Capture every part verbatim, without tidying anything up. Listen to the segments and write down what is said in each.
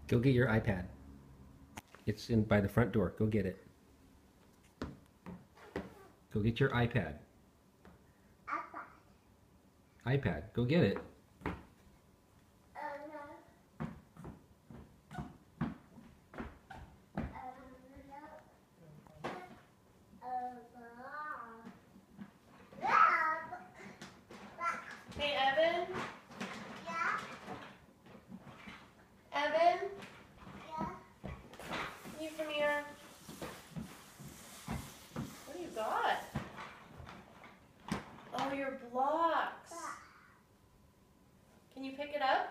Go get your iPad. It's in by the front door. Go get it. Go get your iPad. iPad. iPad. Go get it. Hey, Evan? Yeah? Evan? Yeah? Can you come here? What do you got? Oh, your blocks. Can you pick it up?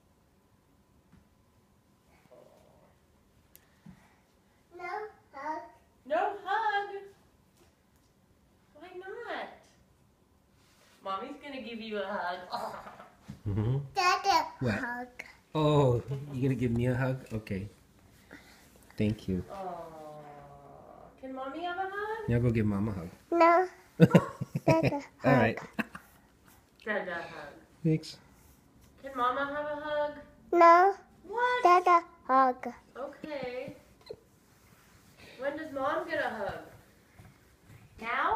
No hug. No hug. Why not? Mommy's gonna give you a hug. Oh. Mm-hmm. Dada What? hug. Oh, you gonna give me a hug? Okay. Thank you. Oh. Can mommy have a hug? Now go give Mama a hug. No. Dada hug. All right. Dada hug. Thanks. Can mama have a hug? No. What? Dada hug. Okay. When does mom get a hug? Now?